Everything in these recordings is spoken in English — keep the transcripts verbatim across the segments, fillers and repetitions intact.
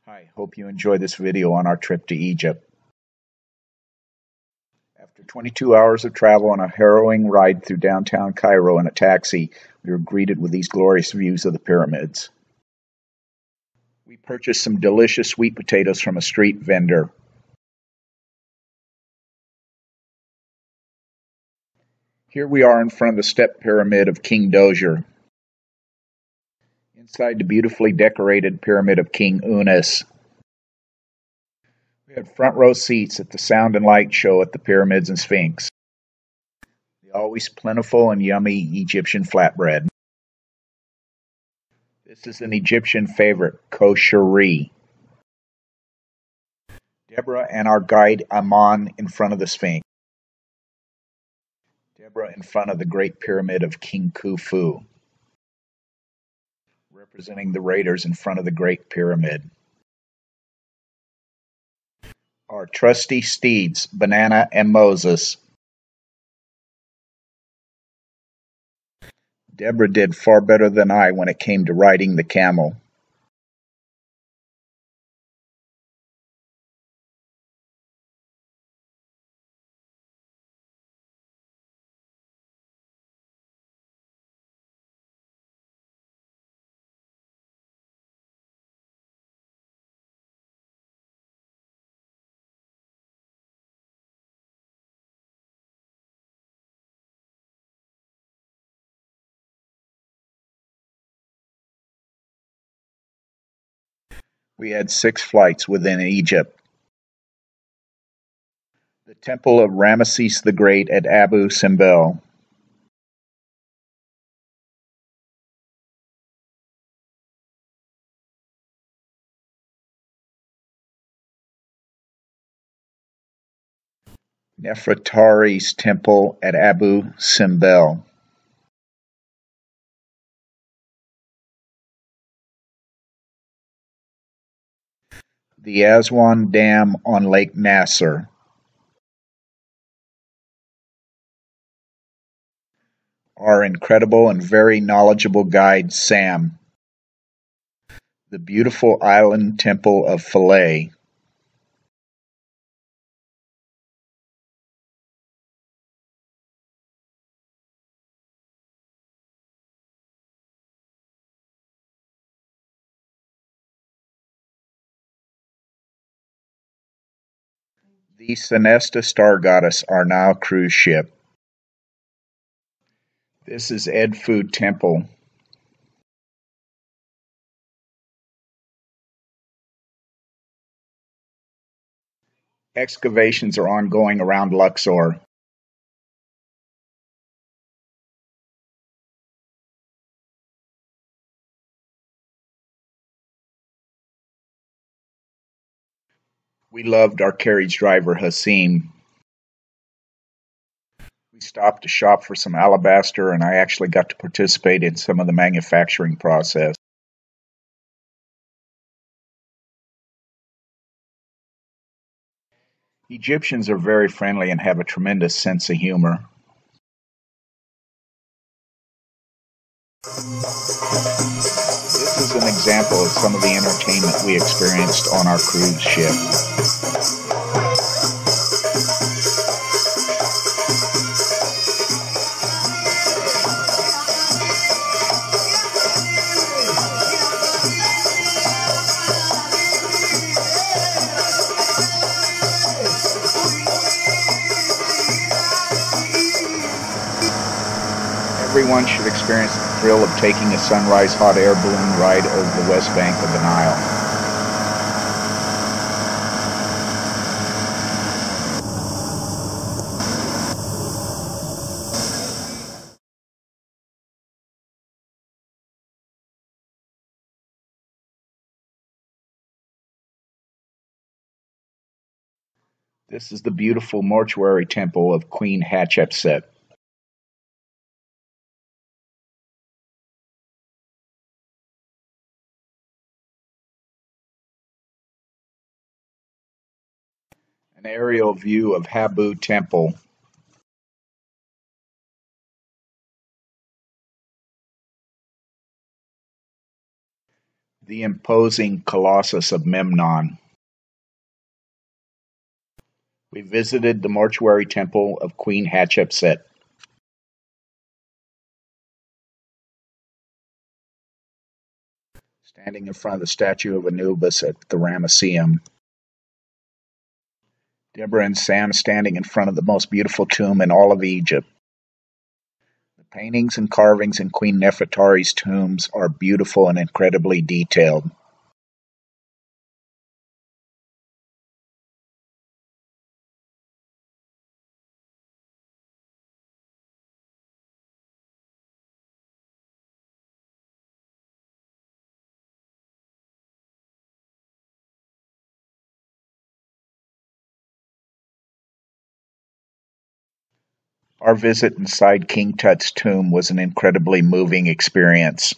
Hi, hope you enjoy this video on our trip to Egypt. After twenty-two hours of travel and a harrowing ride through downtown Cairo in a taxi, we were greeted with these glorious views of the pyramids. We purchased some delicious sweet potatoes from a street vendor. Here we are in front of the step pyramid of King Dozier. Inside the beautifully decorated pyramid of King Unas. We had front row seats at the sound and light show at the pyramids and Sphinx. The always plentiful and yummy Egyptian flatbread. This is an Egyptian favorite, kosheri. Deborah and our guide Aman in front of the Sphinx. Deborah in front of the Great Pyramid of King Khufu. Representing the raiders in front of the Great Pyramid. Our trusty steeds, Banana and Moses. Deborah did far better than I when it came to riding the camel. We had six flights within Egypt. The Temple of Ramesses the Great at Abu Simbel. Nefertari's Temple at Abu Simbel. The Aswan Dam on Lake Nasser. Our incredible and very knowledgeable guide, Sam. The beautiful island temple of Philae. The Senesta Star Goddess, our Nile cruise ship. This is Edfu Temple. Excavations are ongoing around Luxor. We loved our carriage driver, Hasim. We stopped to shop for some alabaster, and I actually got to participate in some of the manufacturing process. Egyptians are very friendly and have a tremendous sense of humor. This is an example of some of the entertainment we experienced on our cruise ship. Everyone should experience the thrill of taking a sunrise hot air balloon ride over the west bank of the Nile. This is the beautiful mortuary temple of Queen Hatshepsut. An aerial view of Habu Temple. The imposing Colossus of Memnon. We visited the mortuary temple of Queen Hatshepsut. Standing in front of the statue of Anubis at the Ramesseum. Deborah and Sam standing in front of the most beautiful tomb in all of Egypt. The paintings and carvings in Queen Nefertari's tombs are beautiful and incredibly detailed. Our visit inside King Tut's tomb was an incredibly moving experience.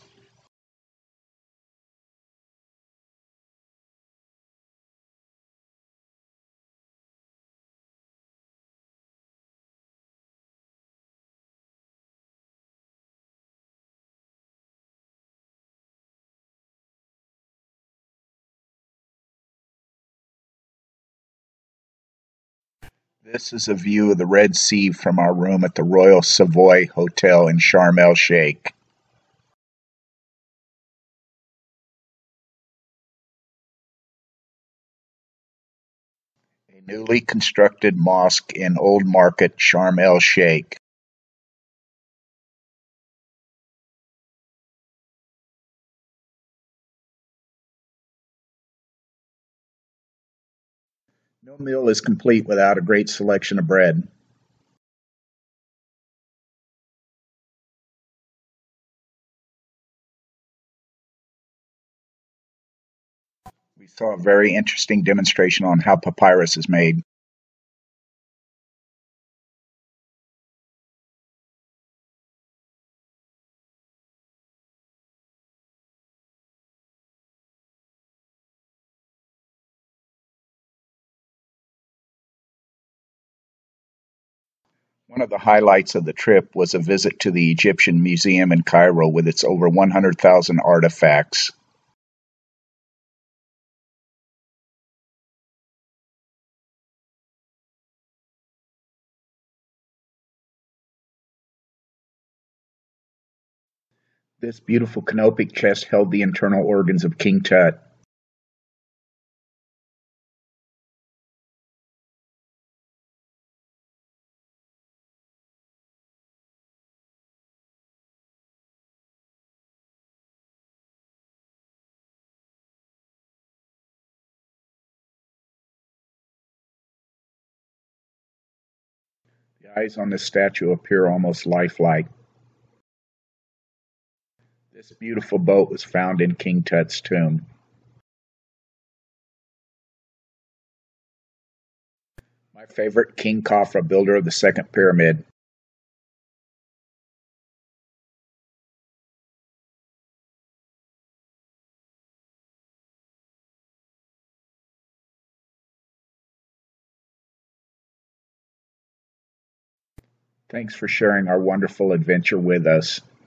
This is a view of the Red Sea from our room at the Royal Savoy Hotel in Sharm el-Sheikh. A newly constructed mosque in Old Market, Sharm el-Sheikh. No meal is complete without a great selection of bread. We saw a very interesting demonstration on how papyrus is made. One of the highlights of the trip was a visit to the Egyptian Museum in Cairo with its over one hundred thousand artifacts. This beautiful canopic chest held the internal organs of King Tut. The eyes on this statue appear almost lifelike. This beautiful boat was found in King Tut's tomb. My favorite, King Khafra, builder of the second pyramid. Thanks for sharing our wonderful adventure with us.